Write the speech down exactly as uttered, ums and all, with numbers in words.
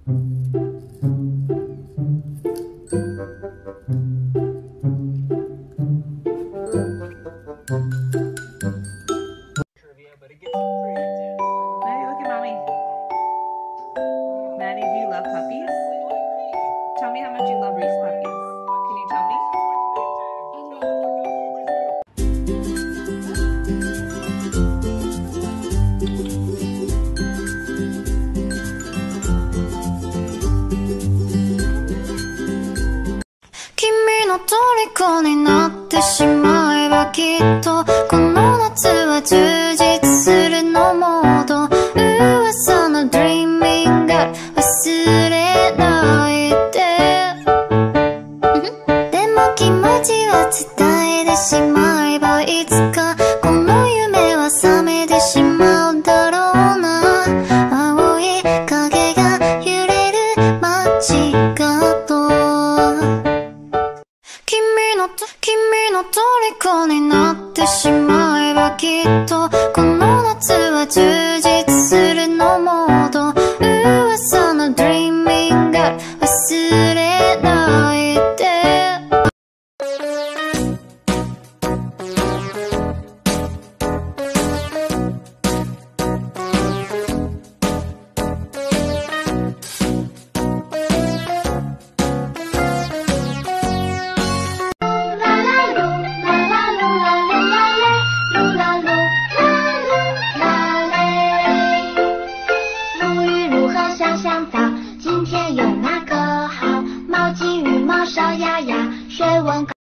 虜になってしまえばきっとこの夏は充実するのモード噂の Dreaming Girl 忘れないででも気持ちは伝えてしまえばいつかこの夢は覚めてしまうだろうな青い影が揺れる街角君の虜になってしまえばきっとこの夏は充実するのモード噂の Dreaming Girl 忘れないで今天有哪个好？毛巾、羽毛、烧鸭鸭、学问。